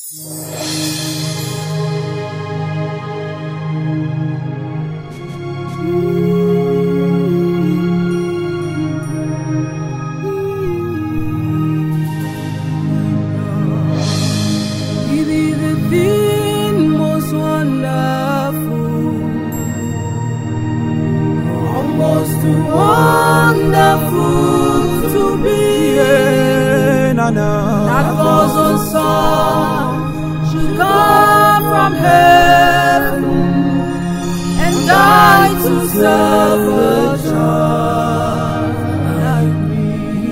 Too wonderful to be that frozen son should come from heaven and die to serve the child like me.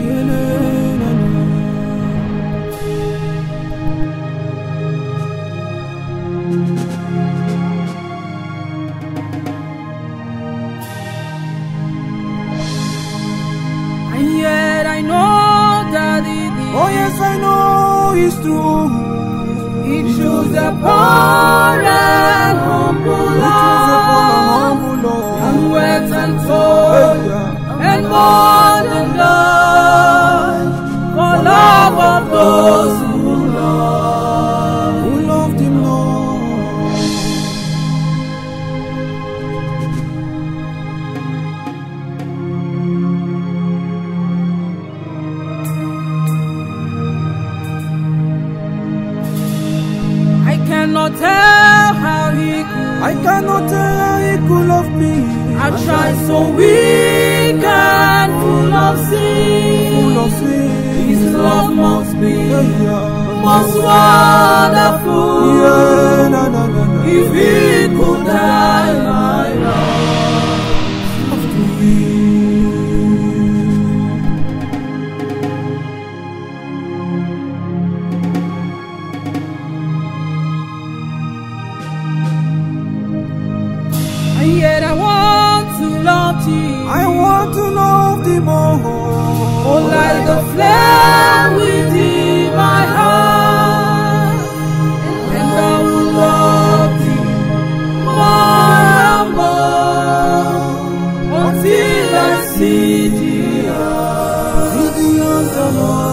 And yet I know that it is. Oh yes, I know it's true. He chose a poor and humble Lord, and wet and told, and more than blood, for love of those who loved him, Lord. I cannot tell how he could. I cannot tell how he could love me. I tried so weak and full of sin. His love must be most wonderful. If he could die, my love to me. And yet I want to love thee. I want to love thee more. Oh, like the flame within my heart, and I will love thee more and more until I see thee as the Lord.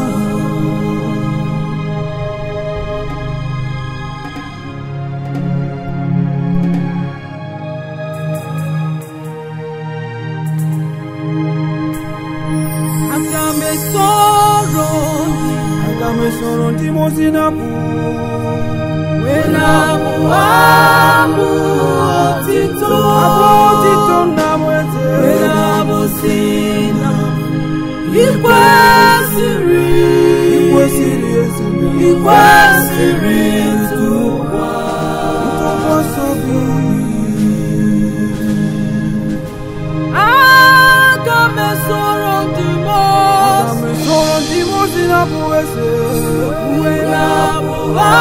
Soro di mozinapu Wenabu otito na mwete Wenabu sina Ikwesiri tukwa sobi Agame soro di mozinapu ese Wenabu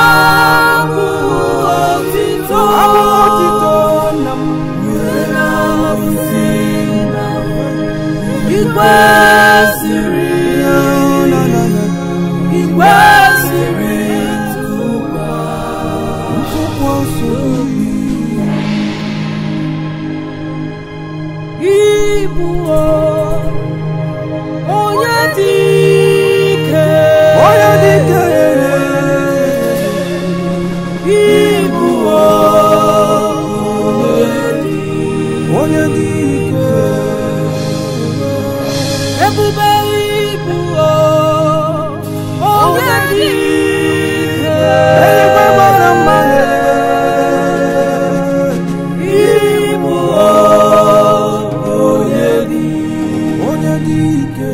otito nam Wenabu sina Ikwesiri tukwa sobi Ibu onye dike Ibu onye dike Ebube ibu onye dike eluigwe gbara mmanụ Ibu onye dike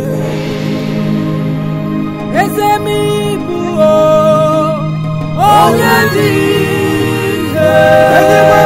eze m ibu onye dike eluigwe